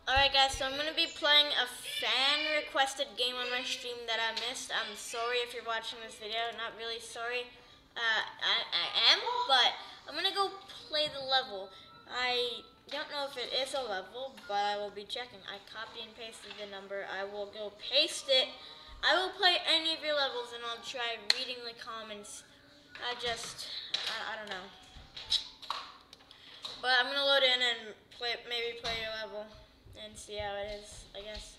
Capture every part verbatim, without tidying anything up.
Alright guys, so I'm going to be playing a fan requested game on my stream that I missed. I'm sorry if you're watching this video, not really sorry. Uh, I, I am, but I'm going to go play the level. I don't know if it is a level, but I will be checking. I copy and pasted the number. I will go paste it. I will play any of your levels and I'll try reading the comments. I just, I, I don't know. But I'm going to load in and play, maybe play your level. And see how it is, I guess.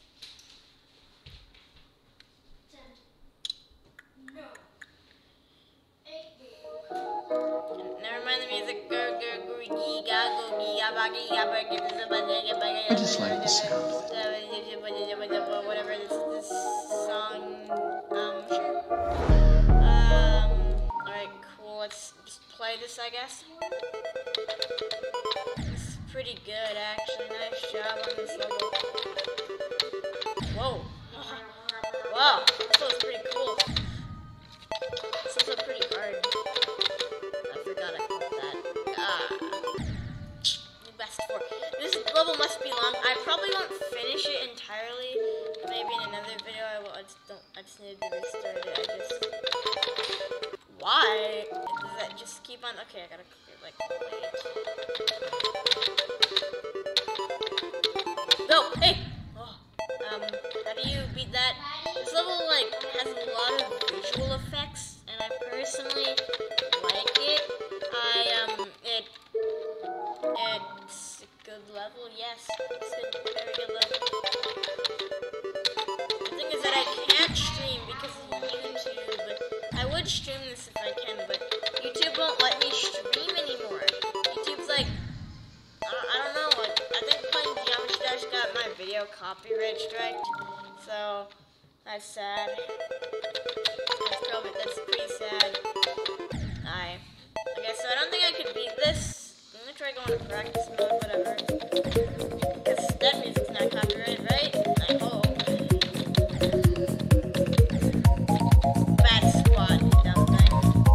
Ten. No. Eight. Never mind the music. I just like the sound of it. Whatever this, this song. Um, sure. Um, alright, cool. Let's just play this, I guess. Pretty good, actually. Nice job on this level. Whoa. Wow, this was pretty cool. This is also pretty hard. I forgot I clicked that. Ah. Best four. This level must be long. I probably won't finish it entirely. Maybe in another video I will. I just don't. I just need to restart it. I just. Why? Does that just keep on? Okay, I gotta click it like wait. Go! Hey! Oh, um, how do you beat that? This level, like, has a lot of visual effects, and I personally like it. I, um, it, it's a good level, yes. It's a very good level. The thing is that I can't stream because of YouTube. I would stream this if I can, but YouTube won't let me stream anymore. YouTube's like, I don't know, like, I think playing Geometry Dash got my video copyright striked, so that's sad. That's probably, that's pretty sad. I, okay, so I don't think I could beat this. I'm gonna try going to practice mode, whatever. Because that music's not copyrighted, right? I hope. Bad squad, dumb thing.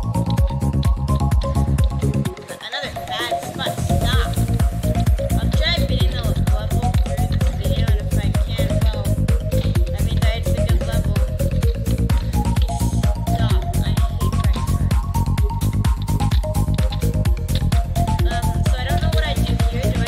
Another bad spot, stop. I'll try beating the level through this video, and if I can, well, I mean, it's a good level. Stop. I hate practice. Um, so I don't know what I do here. Do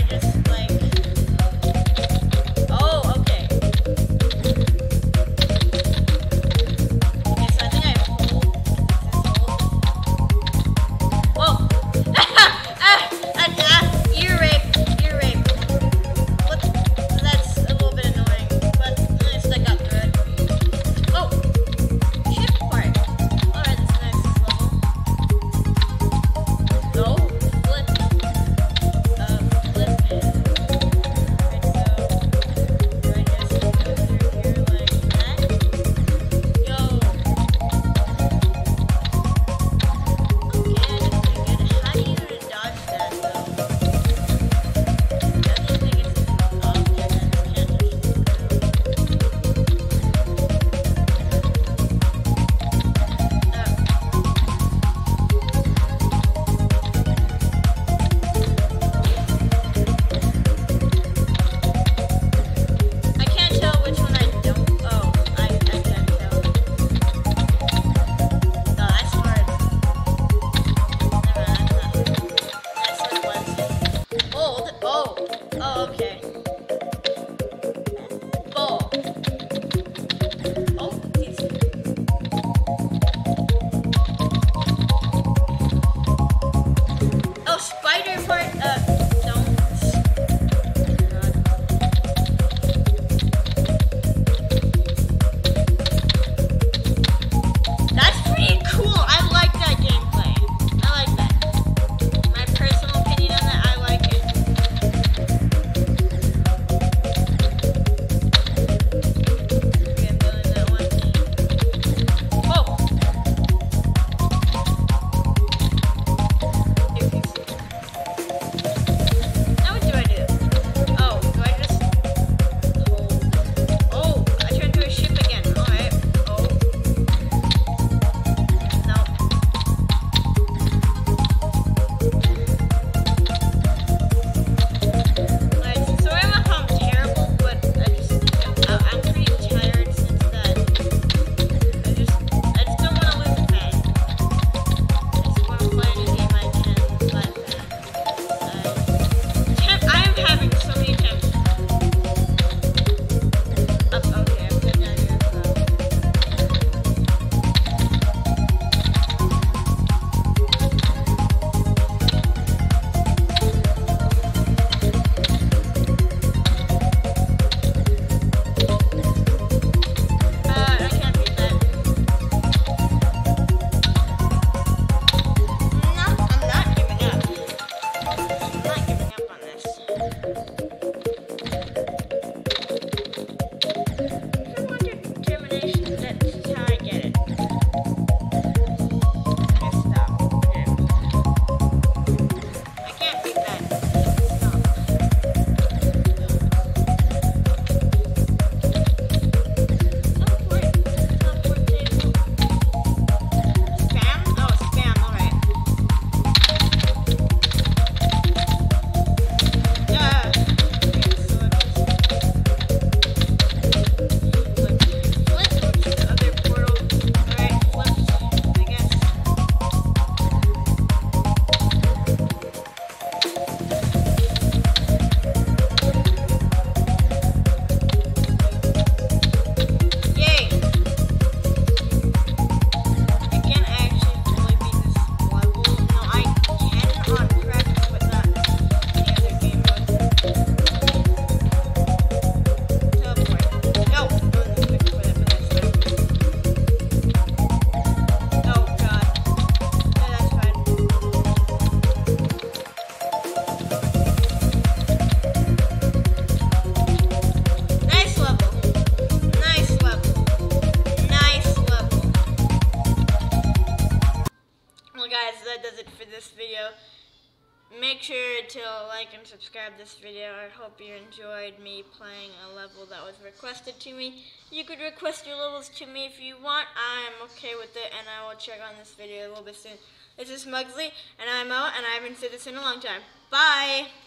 that does it for this video. Make sure to like and subscribe this video. I hope you enjoyed me playing a level that was requested to me. You could request your levels to me if you want. I'm okay with it, and I will check on this video a little bit soon. This is Mugsley, and I'm out, and I haven't said this in a long time. Bye!